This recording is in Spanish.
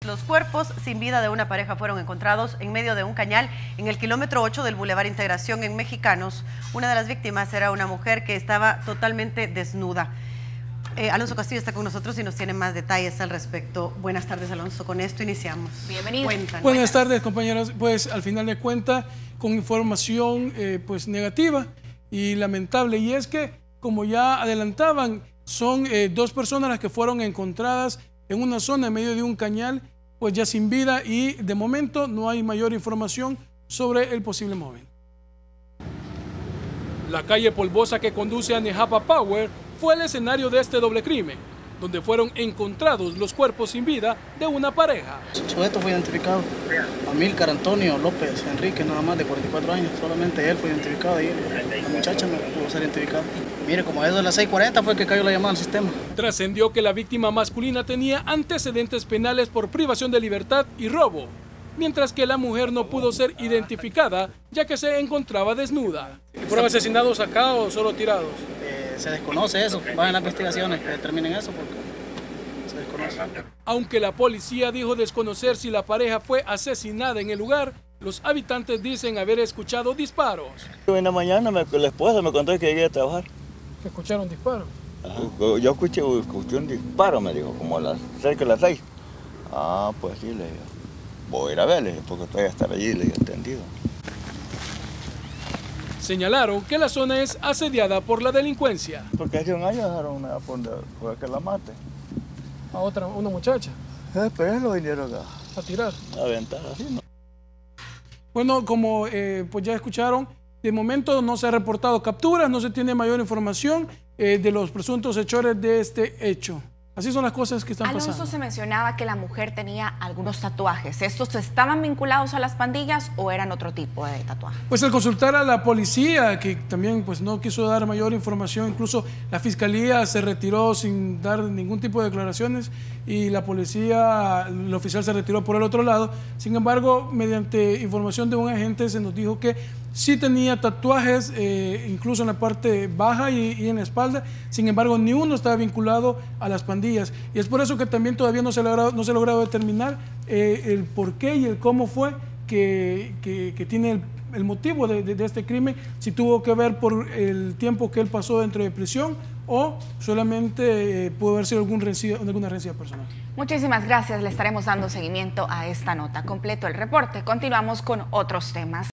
Los cuerpos sin vida de una pareja fueron encontrados en medio de un cañal en el kilómetro 8 del Boulevard Integración en Mexicanos. Una de las víctimas era una mujer que estaba totalmente desnuda. Alonso Castillo está con nosotros y nos tiene más detalles al respecto. Buenas tardes, Alonso. Con esto iniciamos. Bienvenido. Cuéntanos. Buenas tardes, compañeros. Pues al final de cuentas, con información pues negativa y lamentable. Y es que, como ya adelantaban, son dos personas las que fueron encontradas en una zona en medio de un cañal, pues ya sin vida, y de momento no hay mayor información sobre el posible móvil. La calle polvosa que conduce a Nejapa Power fue el escenario de este doble crimen, donde fueron encontrados los cuerpos sin vida de una pareja. El sujeto fue identificado, Amílcar Antonio López Enrique, nada más, de 44 años, solamente él fue identificado y la muchacha no pudo ser identificada. Mire, como eso de las 6:40 fue que cayó la llamada al sistema. Trascendió que la víctima masculina tenía antecedentes penales por privación de libertad y robo, mientras que la mujer no pudo ser identificada ya que se encontraba desnuda. ¿Fueron asesinados acá o solo tirados? Se desconoce eso, van a las investigaciones que determinen eso porque se desconoce. Aunque la policía dijo desconocer si la pareja fue asesinada en el lugar, los habitantes dicen haber escuchado disparos. En la mañana la esposa me contó que llegué a trabajar. ¿Que escucharon disparos? Ajá. Yo escuché un disparo, me dijo, como cerca de las 6. Ah, pues sí, le digo. Voy a ir a verle, porque estoy a estar allí, le he entendido. Señalaron que la zona es asediada por la delincuencia. Porque hace un año dejaron una por que la mate. A una muchacha. Pero él lo vinieron a tirar. A aventar así, ¿no? Bueno, como pues ya escucharon, de momento no se ha reportado capturas, no se tiene mayor información de los presuntos hechores de este hecho. Así son las cosas que están pasando. Alonso, se mencionaba que la mujer tenía algunos tatuajes. ¿Estos estaban vinculados a las pandillas o eran otro tipo de tatuajes? Pues al consultar a la policía, que también pues no quiso dar mayor información, incluso la fiscalía se retiró sin dar ningún tipo de declaraciones y la policía, el oficial se retiró por el otro lado. Sin embargo, mediante información de un agente se nos dijo que sí tenía tatuajes, incluso en la parte baja y en la espalda. Sin embargo, ni uno estaba vinculado a las pandillas. Y es por eso que también todavía no se ha logrado determinar el por qué y el cómo fue que tiene el motivo de este crimen, si tuvo que ver por el tiempo que él pasó dentro de prisión o solamente pudo haber sido alguna rencilla personal. Muchísimas gracias, le estaremos dando seguimiento a esta nota. Completo el reporte, continuamos con otros temas.